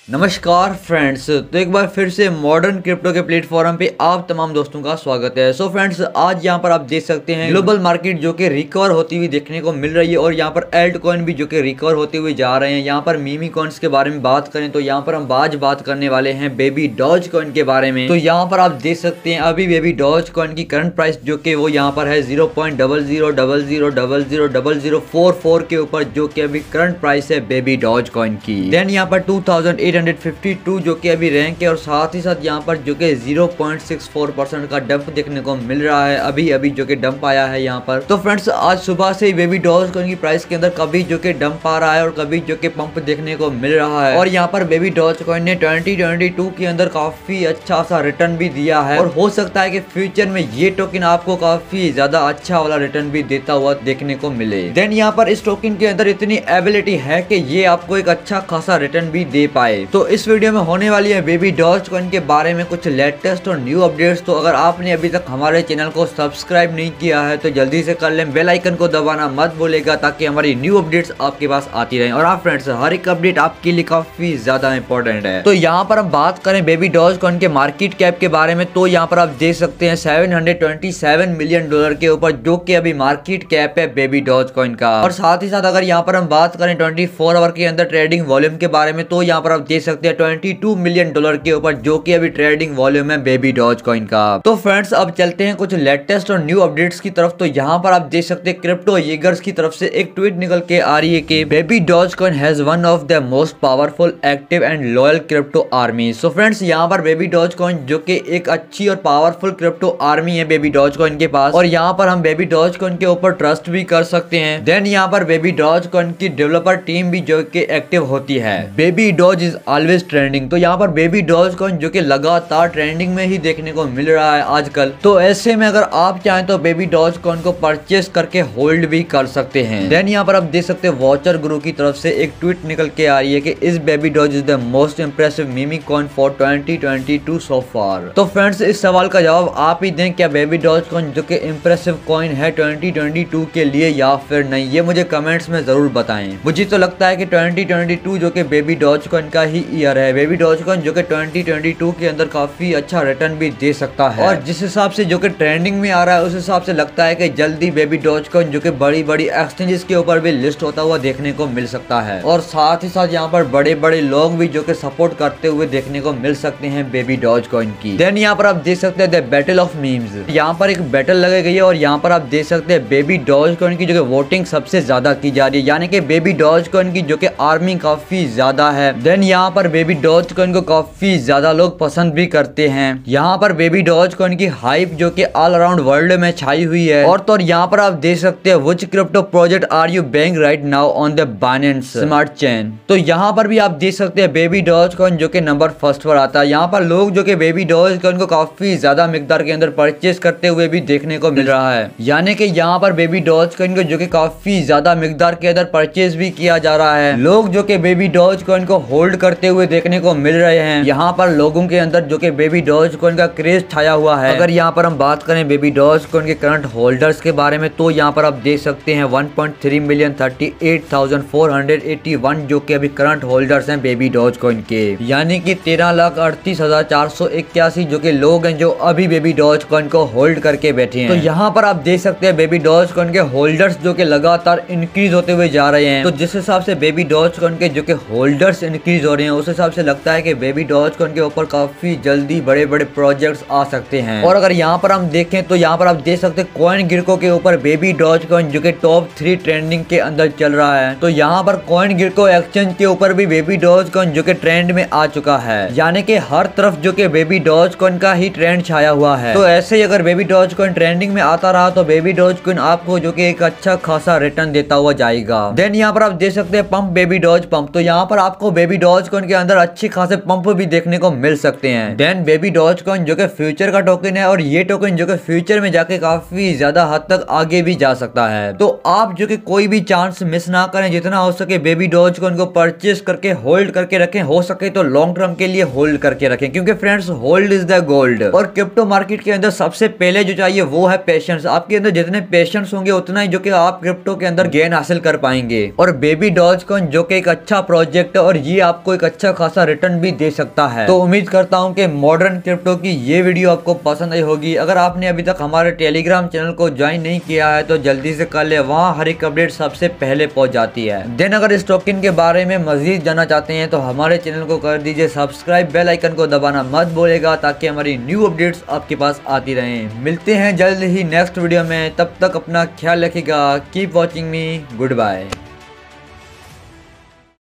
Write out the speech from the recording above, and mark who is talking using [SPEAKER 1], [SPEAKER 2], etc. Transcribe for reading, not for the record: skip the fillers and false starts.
[SPEAKER 1] नमस्कार फ्रेंड्स, तो एक बार फिर से मॉडर्न क्रिप्टो के प्लेटफॉर्म पे आप तमाम दोस्तों का स्वागत है। सो फ्रेंड्स, आज यहाँ पर आप देख सकते हैं ग्लोबल मार्केट जो कि रिकवर होती हुई देखने को मिल रही है और यहाँ पर एल्ट कॉइन भी जो कि रिकवर होते हुए जा रहे हैं। यहाँ पर मीमी कॉइन्स के बारे में बात करें तो यहाँ पर हम आज बात करने वाले हैं बेबी डॉज कॉइन के बारे में। तो यहाँ पर आप देख सकते हैं अभी बेबी डॉज कॉइन की करंट प्राइस जो कि वो यहाँ पर है 0.00000044 के ऊपर, जो कि अभी करंट प्राइस है बेबी डॉज कॉइन की। देन यहाँ पर 2852 जो कि अभी रैंक है और साथ ही साथ यहाँ पर जो कि 0.64% का डंप देखने को मिल रहा है अभी जो कि डंप आया है यहाँ पर। तो फ्रेंड्स, आज सुबह से ही बेबी डॉज कॉइन की प्राइस के अंदर कभी जो कि डंप आ रहा है और कभी जो कि पंप देखने को मिल रहा है। और यहाँ पर बेबी डॉज कॉइन ने 2022 के अंदर काफी अच्छा सा रिटर्न भी दिया है और हो सकता है कि फ्यूचर में ये टोकन आपको काफी ज्यादा अच्छा वाला रिटर्न भी देता हुआ देखने को मिले। देन यहाँ पर इस टोकन के अंदर इतनी एबिलिटी है कि ये आपको एक अच्छा खासा रिटर्न भी दे पाए। तो इस वीडियो में होने वाली है बेबी डॉज कॉइन के बारे में कुछ लेटेस्ट और न्यू अपडेट्स। तो अगर आपने अभी तक हमारे चैनल को सब्सक्राइब नहीं किया है तो जल्दी से कर लें, बेल आइकन को दबाना मत भूलेगा ताकि हमारी न्यू अपडेट्स आपके पास आती रहे। और आप फ्रेंड्स, हर एक अपडेट आपके लिए काफी ज्यादा इंपॉर्टेंट है। तो यहाँ पर हम बात करें बेबी डॉज कॉइन के मार्केट कैप के बारे में तो यहाँ पर आप देख सकते हैं $727 मिलियन के ऊपर, जो कि अभी मार्केट कैप है बेबी डॉज कॉइन का। और साथ ही साथ अगर यहाँ पर हम बात करें 24 आवर के अंदर ट्रेडिंग वॉल्यूम के बारे में तो यहाँ पर आप देख सकते हैं $22 मिलियन के ऊपर, जो कि अभी ट्रेडिंग वॉल्यूम है बेबी डॉज कॉइन का। तो फ्रेंड्स, अब चलते हैं कुछ लेटेस्ट और न्यू अपडेट्स की तरफ। तो यहाँ पर आप देख सकते हैं क्रिप्टो येगर्स की तरफ से एक ट्वीट निकल के आ रही है कि Baby Doge Coin has one of the most powerful, active and loyal crypto army. So friends, यहाँ पर बेबी डॉज कॉइन जो कि एक अच्छी और पावरफुल क्रिप्टो आर्मी है बेबी डॉज कॉइन के पास, और यहाँ पर हम बेबी डॉज कॉइन के ऊपर ट्रस्ट भी कर सकते हैं। देन यहाँ पर बेबी डॉज कॉइन की डेवलपर टीम भी जो कि एक्टिव होती है। Baby Doge is always trending. तो यहाँ पर बेबी डॉज कॉइन जो कि लगातार ट्रेंडिंग में ही देखने को मिल रहा है आजकल। तो ऐसे में अगर आप चाहें तो बेबी डॉज कॉइन को परचेस करके होल्ड भी कर सकते हैं। देन यहाँ पर आप देख सकते हैं वॉचर गुरु की तरफ से एक ट्वीट निकल के आ रही है कि इस Baby Doge is the most impressive meme coin for 2022 so far. तो फ्रेंड्स, इस सवाल का जवाब आप ही दें, क्या बेबी डॉज कॉइन जो कि इंप्रेसिव कॉइन है 2022 के लिए या फिर नहीं, ये मुझे कमेंट्स में जरूर बताएं। मुझे तो लगता है कि 2022 जो कि बेबी डॉज कॉइन का ही ईयर है। बेबी डॉज कॉइन जो कि 2022 के अंदर काफी अच्छा रिटर्न भी दे सकता है और जिस हिसाब से जो कि ट्रेंडिंग में आ रहा है उस हिसाब से लगता है कि जल्दी बेबी डॉज कॉइन जो कि बड़ी बड़ी एक्सचेंजेस के ऊपर भी लिस्ट होता हुआ देखने को मिल सकता है। और साथ ही साथ यहाँ पर बड़े बड़े लोग भी जो कि सपोर्ट करते हुए देखने को मिल सकते हैं बेबी डॉज कॉइन की। देन यहाँ पर आप देख सकते हैं द बैटल ऑफ मीम्स। यहाँ पर एक बैटल लगाई गई है और यहाँ पर आप देख सकते हैं बेबी डॉज कॉइन की जो कि वोटिंग सबसे ज्यादा की जा रही है, यानी कि बेबी डॉज कॉइन की जो कि आर्मी काफी ज्यादा है। देन यहाँ पर बेबी डॉज कॉइन को काफी ज्यादा लोग पसंद भी करते हैं। यहाँ पर बेबी डॉज कॉइन की हाइप जो कि ऑल अराउंड वर्ल्ड में छाई हुई है। और तो यहाँ पर आप देख सकते हैं which crypto project are you buying right now on the Binance Smart Chain. तो यहाँ पर भी आप देख सकते हैं बेबी डॉज कॉइन जो कि नंबर फर्स्ट पर आता है। यहाँ पर लोग जो कि बेबी डॉज कॉइन को काफी ज्यादा मिकदार के अंदर परचेस करते हुए भी देखने को मिल रहा है, यानी कि यहाँ पर बेबी डॉज कॉइन को जो कि काफी ज्यादा मिकदार के अंदर परचेस भी किया जा रहा है। लोग जो कि बेबी डॉज कॉइन को होल्ड करते हुए देखने को मिल रहे हैं। यहाँ पर लोगों के अंदर जो कि बेबी डॉज कॉइन का क्रेज छाया हुआ है। अगर यहाँ पर हम बात करें बेबी डॉज कॉइन के करंट होल्डर्स के बारे में तो यहाँ पर आप देख सकते हैं 1.3 मिलियन 38,481 जो कि अभी करंट होल्डर्स हैं बेबी डॉज कॉइन के, यानी कि 13,38,481 जो कि लोग हैं जो अभी बेबी डॉज कॉइन को होल्ड करके बैठे हैं। तो यहाँ पर आप देख सकते हैं बेबी डॉज कॉइन के होल्डर्स जो कि लगातार इंक्रीज होते हुए जा रहे हैं। तो जिस हिसाब से बेबी डॉज कॉइन के जो कि होल्डर्स इंक्रीज हो रहे हैं उस हिसाब से लगता है कि बेबी डॉज कॉइन के ऊपर काफी जल्दी बड़े बड़े प्रोजेक्ट्स आ सकते हैं। और अगर यहाँ पर हम देखें तो यहाँ पर आप देख सकते हैं कॉइन गिरको के ऊपर बेबी डॉज कॉइन जो कि टॉप 3 ट्रेंडिंग के अंदर चल रहा है। तो यहाँ पर कॉइन गिरको एक्सचेंज के ऊपर भी बेबी डॉज कॉइन जो कि ट्रेंड में आ चुका है, यानी कि हर तरफ जो कि बेबी डॉज कॉइन का ही ट्रेंड छाया हुआ है। तो ऐसे ही अगर बेबी डॉज कॉइन ट्रेंडिंग में आता रहा तो बेबी डॉज कॉइन आपको जो कि एक अच्छा खासा रिटर्न देता हुआ जाएगा। देन यहाँ पर आप देख सकते हैं पंप बेबी डॉज पंप। तो यहाँ पर आपको बेबी डॉज कॉइन के अंदर अच्छे खासे पंप भी देखने को मिल सकते हैं। देन बेबी डॉज कॉइन जो कि फ्यूचर का टोकन है और ये टोकन जो कि फ्यूचर में जाके काफी ज्यादा हद तक आगे भी जा सकता है। तो आप जो कि कोई भी चांस मिस ना करें, जितना हो सके बेबी डॉज कॉइन को परचेस करके होल्ड करके रखें। हो सके तो लॉन्ग टर्म के लिए होल्ड करके रखें, क्योंकि friends hold is the gold. और क्रिप्टो मार्केट के अंदर सबसे पहले जो चाहिए वो है पेशेंस। आपके अंदर जितने पेशेंस होंगे उतना ही जो कि आप क्रिप्टो के अंदर गेन हासिल कर पाएंगे। और बेबी डॉज कॉइन जो कि एक अच्छा प्रोजेक्ट है और ये आपको एक अच्छा खासा रिटर्न भी दे सकता है। तो उम्मीद करता हूँ कि मॉडर्न क्रिप्टो की ये वीडियो आपको पसंद आई होगी। अगर आपने अभी तक हमारे टेलीग्राम चैनल को ज्वाइन नहीं किया है तो जल्दी से कर ले, वहाँ हर एक अपडेट सबसे पहले पहुंच जाती है। देन अगर इस टोकन के बारे में मजीद जानना चाहते हैं तो हमारे चैनल को कर दीजिए सब्सक्राइब, बेल आइकन को दबाना मत भूलेगा ताकि हमारी न्यू अपडेट्स आपके पास आती रहें। मिलते हैं जल्द ही नेक्स्ट वीडियो में, तब तक अपना ख्याल रखिएगा। Keep watching me, good bye.